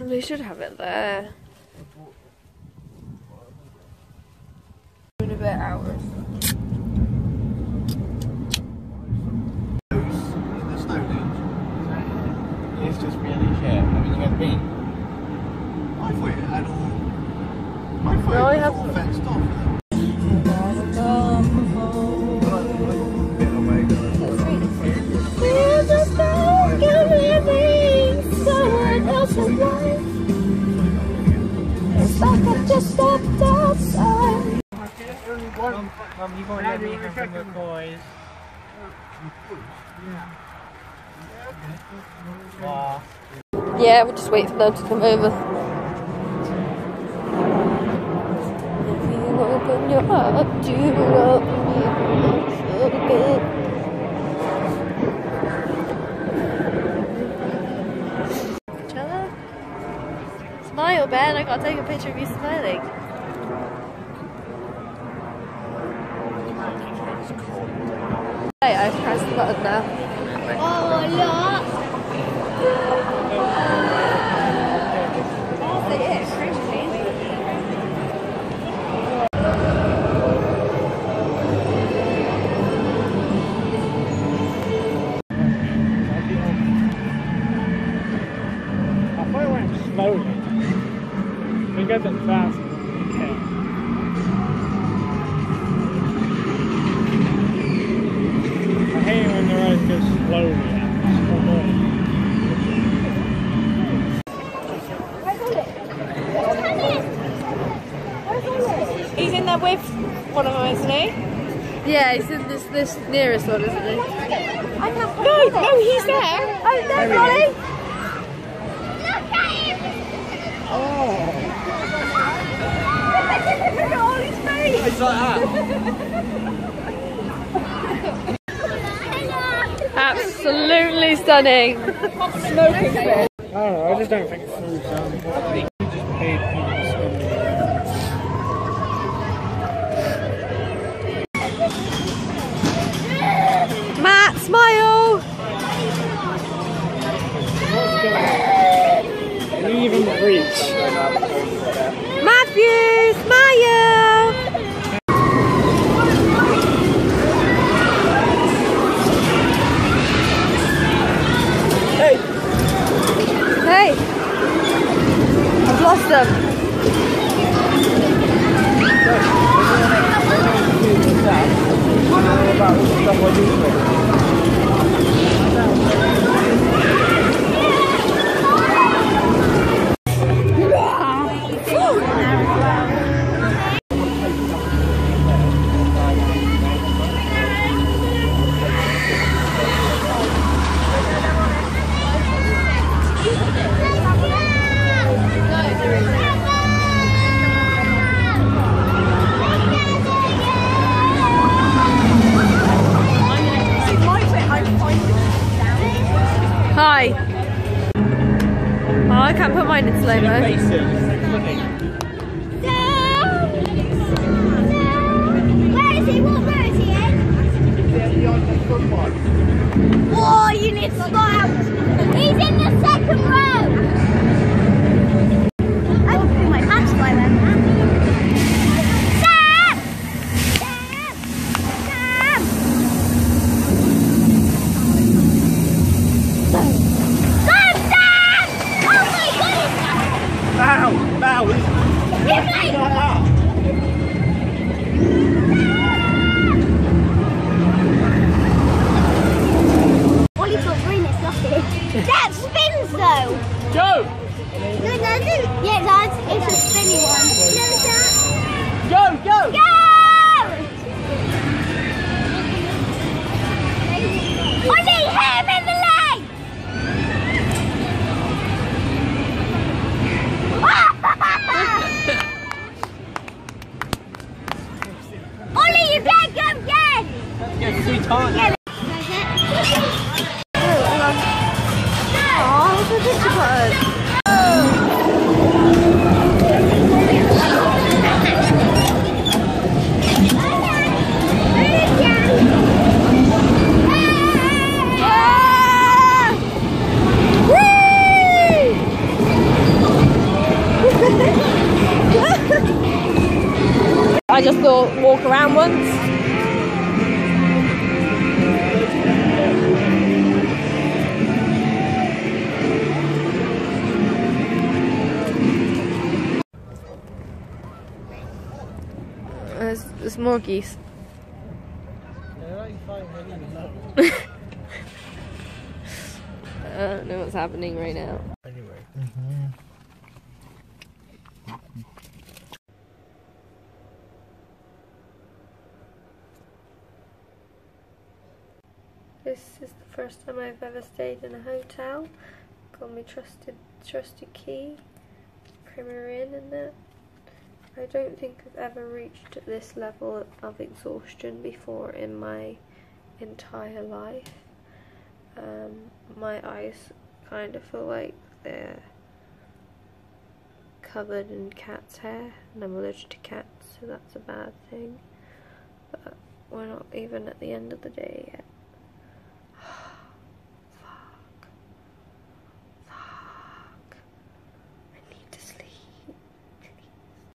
They should have it there. In a bit hours. The Stonehenge. It's just really shit. Have you ever been? I thought it had all. I thought it was all fenced off. There's a spark of living, someone else's life. It's like I just stepped outside. Mum, you want to meet from the boys? Yeah, we'll just wait for them to come over. If you open your heart to love me, so good. Cello? Smile, Ben. I gotta take a picture of you smiling. Hey, I've pressed the button now. Oh, look! Oh, it is. I thought it went slowly. It goes fast. I hate it when the road goes slowly. He's in there with one of them, isn't he? Yeah, he's in this nearest one, isn't he? No, he's there. Oh, there's Ollie. Look at him. Oh! Look at Ollie's face. It's like that. Absolutely stunning. Smoking fit. I don't know, I just don't think food's on. Just paid people to spend it. Matt, smile! Even reach. Matthew, smile! Hey! Hey! I've lost them. Hi. Oh, I can't put mine in slow-mo. Where is he? What row is he in? Whoa, you need to smile. He's in the second row. I will put my pants by then. Sam! Sam! Sam! Sam! Sam! Oh my goodness! Bow! Bow! Give me! Ollie got green, it's lucky. That spins though! Go! No, it doesn't. Yeah, it does. It's a spinny one. No, it's not. Go! Go! Go! Ollie, hit him in the leg! Ollie, you can't go again! Go 3 times. Yeah. Oh, look at the picture button. or walk around once. There's more geese. I don't know what's happening right now. Anyway. This is the first time I've ever stayed in a hotel. Got my trusty key, Premier Inn and that. I don't think I've ever reached this level of exhaustion before in my entire life. My eyes kind of feel like they're covered in cat's hair, and I'm allergic to cats, so that's a bad thing. But we're not even at the end of the day yet.